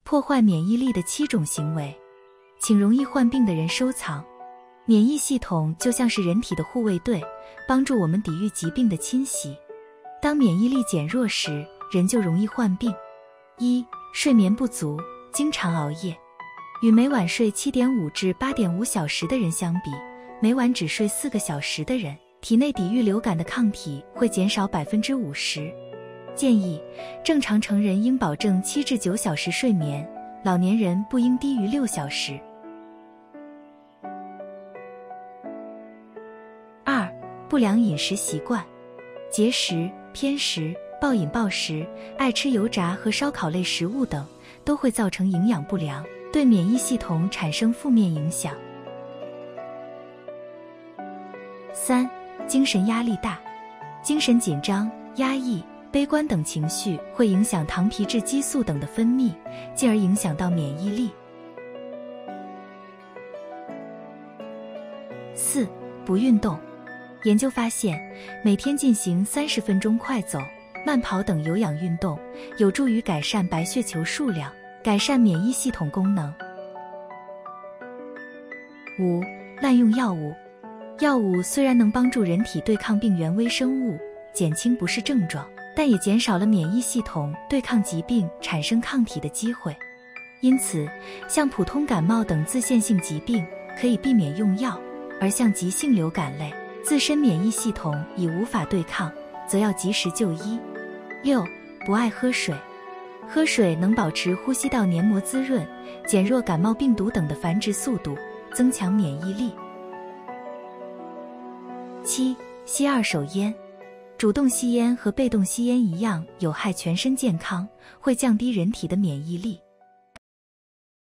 破坏免疫力的7种行为，请容易患病的人收藏。免疫系统就像是人体的护卫队，帮助我们抵御疾病的侵袭。当免疫力减弱时，人就容易患病。1、睡眠不足，经常熬夜。与每晚睡 7.5 至 8.5 小时的人相比，每晚只睡4个小时的人，体内抵御流感的抗体会减少 50%。建议，正常成人应保证7至9小时睡眠，老年人不应低于6小时。2、不良饮食习惯。节食、偏食、暴饮暴食、爱吃油炸和烧烤类食物等，都会造成营养不良，对免疫系统产生负面影响。3、精神压力大。精神紧张、压抑、悲观等情绪会影响糖皮质激素等的分泌，进而影响到免疫力。4、不运动。研究发现，每天进行30分钟快走、慢跑等有氧运动，有助于改善白血球数量，改善免疫系统功能。5、滥用药物。药物虽然能帮助人体对抗病原微生物，减轻不适症状，但也减少了免疫系统对抗疾病产生抗体的机会。因此，像普通感冒等自限性疾病可以避免用药，而像急性流感类，自身免疫系统已无法对抗，则要及时就医。6、不爱喝水。喝水能保持呼吸道黏膜滋润，减弱感冒病毒等的繁殖速度，增强免疫力。7、吸二手烟。主动吸烟和被动吸烟一样有害全身健康，会降低人体的免疫力。